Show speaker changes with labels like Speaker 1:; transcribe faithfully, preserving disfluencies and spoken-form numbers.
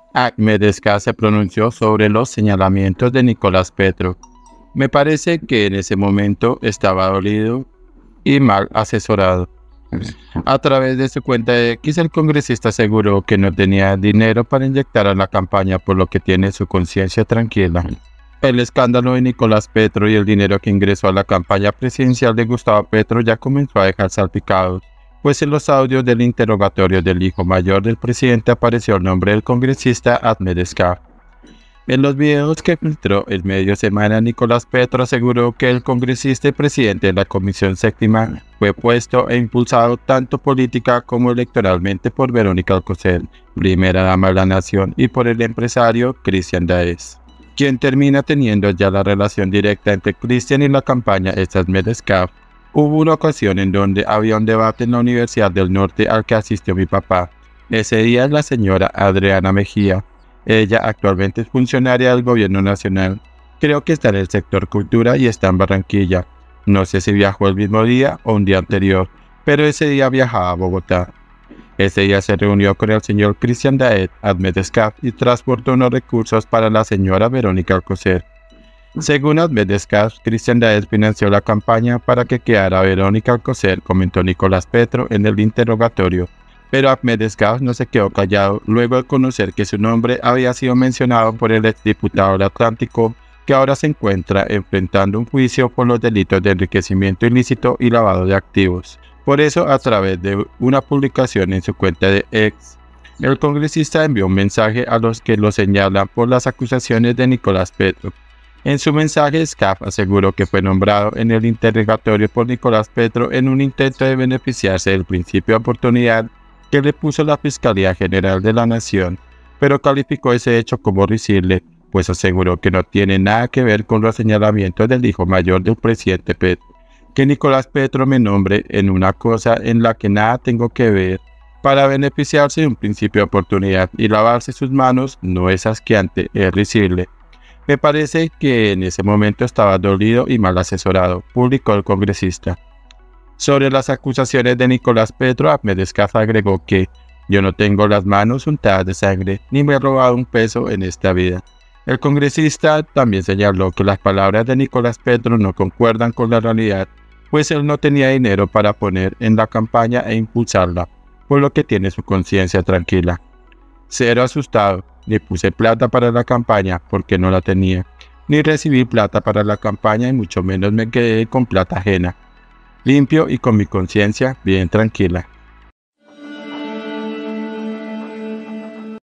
Speaker 1: Ahmed Escaz se pronunció sobre los señalamientos de Nicolás Petro. Me parece que en ese momento estaba dolido y mal asesorado. A través de su cuenta de X, el congresista aseguró que no tenía dinero para inyectar a la campaña, por lo que tiene su conciencia tranquila. El escándalo de Nicolás Petro y el dinero que ingresó a la campaña presidencial de Gustavo Petro ya comenzó a dejar salpicados, pues en los audios del interrogatorio del hijo mayor del presidente apareció el nombre del congresista Ahmed Escaz. En los videos que filtró el medio Semana, Nicolás Petro aseguró que el congresista y presidente de la Comisión Séptima fue puesto e impulsado tanto política como electoralmente por Verónica Alcocer, primera dama de la nación, y por el empresario Cristian Daes. Quien termina teniendo ya la relación directa entre Cristian y la campaña es Ahmed Escaz. Hubo una ocasión en donde había un debate en la Universidad del Norte al que asistió mi papá. Ese día es la señora Adriana Mejía. Ella actualmente es funcionaria del gobierno nacional. Creo que está en el sector cultura y está en Barranquilla. No sé si viajó el mismo día o un día anterior, pero ese día viajaba a Bogotá. Ese día se reunió con el señor Cristian Daes, Ahmed Escaz, y transportó unos recursos para la señora Verónica Alcocer. Según Ahmed Escaz, Cristian Daes financió la campaña para que quedara Verónica Alcocer, comentó Nicolás Petro en el interrogatorio. Pero Ahmed Escaz no se quedó callado luego de conocer que su nombre había sido mencionado por el exdiputado del Atlántico, que ahora se encuentra enfrentando un juicio por los delitos de enriquecimiento ilícito y lavado de activos. Por eso, a través de una publicación en su cuenta de X, el congresista envió un mensaje a los que lo señalan por las acusaciones de Nicolás Petro. En su mensaje, Escaz aseguró que fue nombrado en el interrogatorio por Nicolás Petro en un intento de beneficiarse del principio de oportunidad que le puso la Fiscalía General de la Nación, pero calificó ese hecho como risible, pues aseguró que no tiene nada que ver con los señalamientos del hijo mayor del presidente Petro. Que Nicolás Petro me nombre en una cosa en la que nada tengo que ver para beneficiarse de un principio de oportunidad y lavarse sus manos no es asqueante, es risible. Me parece que en ese momento estaba dolido y mal asesorado, publicó el congresista. Sobre las acusaciones de Nicolás Petro, Ahmed Escaz agregó que yo no tengo las manos untadas de sangre, ni me he robado un peso en esta vida. El congresista también señaló que las palabras de Nicolás Petro no concuerdan con la realidad, pues él no tenía dinero para poner en la campaña e impulsarla, por lo que tiene su conciencia tranquila. Cero asustado, ni puse plata para la campaña porque no la tenía, ni recibí plata para la campaña y mucho menos me quedé con plata ajena. Limpio y con mi conciencia bien tranquila.